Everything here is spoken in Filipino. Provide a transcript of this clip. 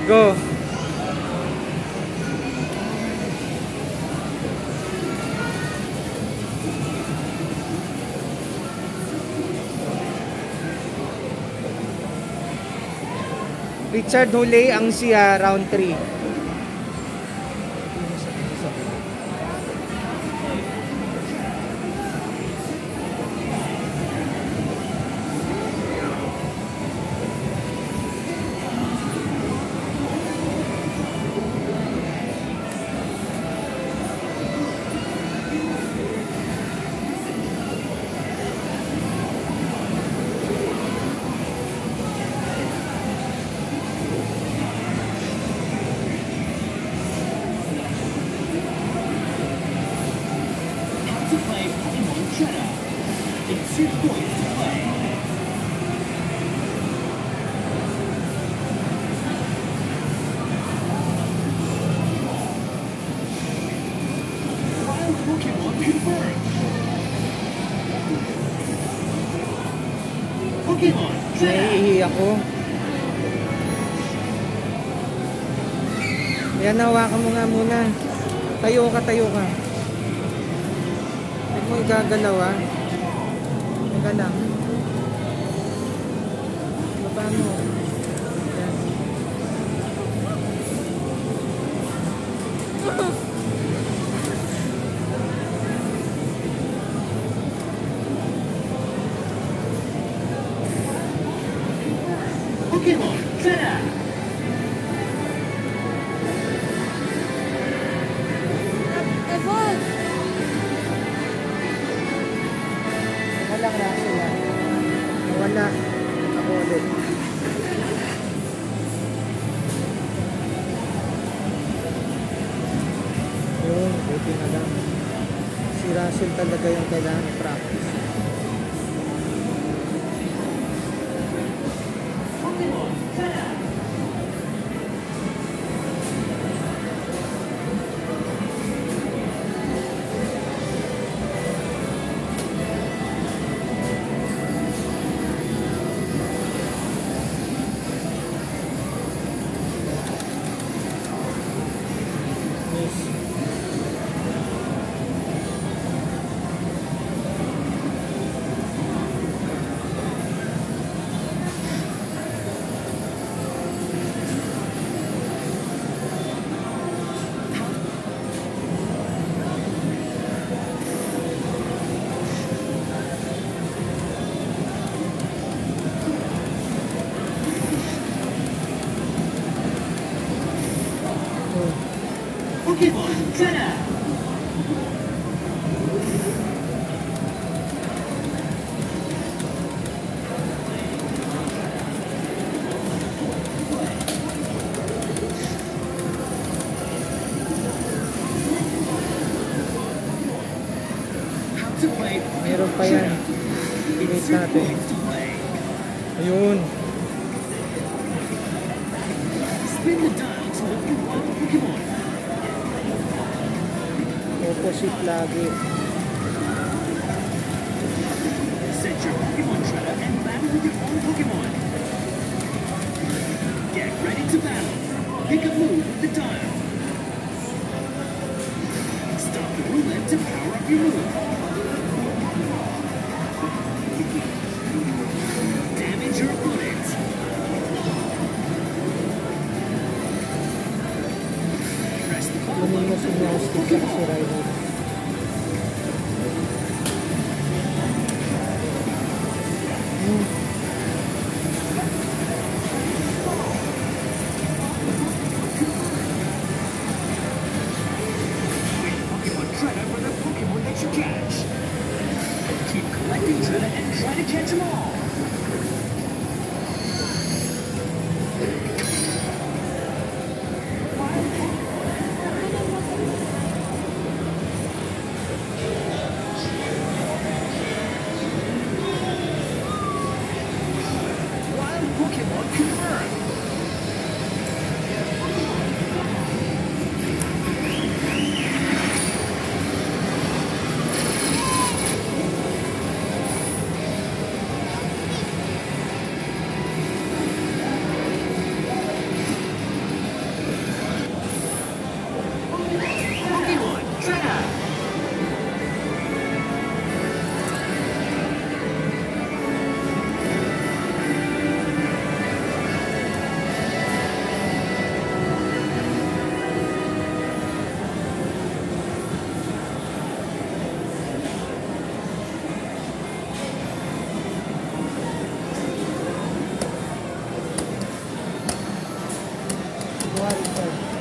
Go. Richard huli ang siya round 3. Naiihi ako. Yan, hawakan mo nga muna. Tayo ka, tayo ka. Huwag mo igagalaw ah. Teka lang. Baba mo. Yan. Pokemon Center. Evolve. Walang raso lang. Wala. Ako ulit. Yun, buti na lang. Si Russell talaga yung kailangan i-practice. Pokemon Center. Meron pa yan. Wait natin. Ayun. Spin the dial to look for one Pokemon. Opposite lagi. Set your Pokemon trainer and battle with your own Pokemon. Get ready to battle. Pick a move with the dial. Stop the roulette to power up your move. Damage your opponent. Press the button. Kunin mo si Moustic at si Riley. Pokemon trainer for the Pokemon that you catch. Keep collecting trainer and try to catch them all. January 3.